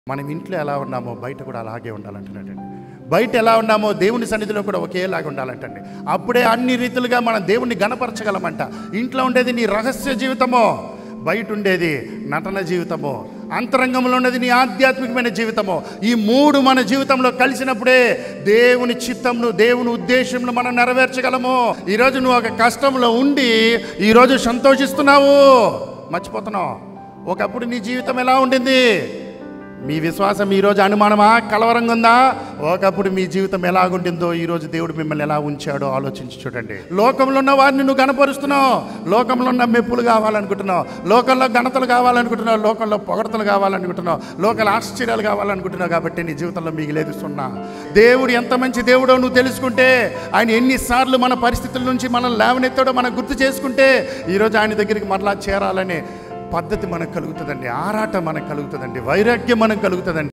మనం ఇంట్లో ఎలా ఉన్నామో బయట కూడా అలాగే ఉండాలంటున్నాడండి. బయట ఎలా ఉన్నామో దేవుని సన్నిధిలో కూడా ఒకేలాగా ఉండాలంటండి. అప్పుడే అన్ని రీతులుగా మనం దేవుణ్ణి గణపరచగలమంట. ఇంట్లో ఉండేది నీ రహస్య జీవితమో, బయట ఉండేది నటన జీవితమో, అంతరంగంలో ఉన్నది నీ ఆధ్యాత్మికమైన జీవితమో. ఈ మూడు మన జీవితంలో కలిసినప్పుడే దేవుని చిత్తంను, దేవుని ఉద్దేశంను మనం నెరవేర్చగలము. ఈరోజు నువ్వు ఒక కష్టంలో ఉండి ఈరోజు సంతోషిస్తున్నావు, మర్చిపోతున్నావు ఒకప్పుడు నీ జీవితం ఎలా ఉండింది. మీ విశ్వాసం ఈరోజు అనుమానమా, కలవరంగా ఉందా? ఒకప్పుడు మీ జీవితం ఎలాగుంటుందో ఈరోజు దేవుడు మిమ్మల్ని ఎలా ఉంచాడో ఆలోచించి చూడండి. లోకంలో ఉన్న వారిని నువ్వు గణపరుస్తున్నావు, లోకంలో ఉన్న మెప్పులు కావాలనుకుంటున్నావు, లోకంలో ఘనతలు కావాలనుకుంటున్నావు, లోకంలో పొగడతలు కావాలనుకుంటున్నావు, లోకల ఆశ్చర్యాలు కావాలనుకుంటున్నావు. కాబట్టి నీ జీవితంలో మిగిలేదు సున్నా. దేవుడు ఎంత మంచి దేవుడో నువ్వు తెలుసుకుంటే, ఆయన ఎన్నిసార్లు మన పరిస్థితుల నుంచి మనం లేవనెత్తాడో మనం గుర్తు చేసుకుంటే ఈరోజు ఆయన దగ్గరికి మరలా చేరాలనే పద్ధతి మనకు కలుగుతుందండి, ఆరాటం మనకు కలుగుతుందండి, వైరాగ్యం మనకు కలుగుతుందండి.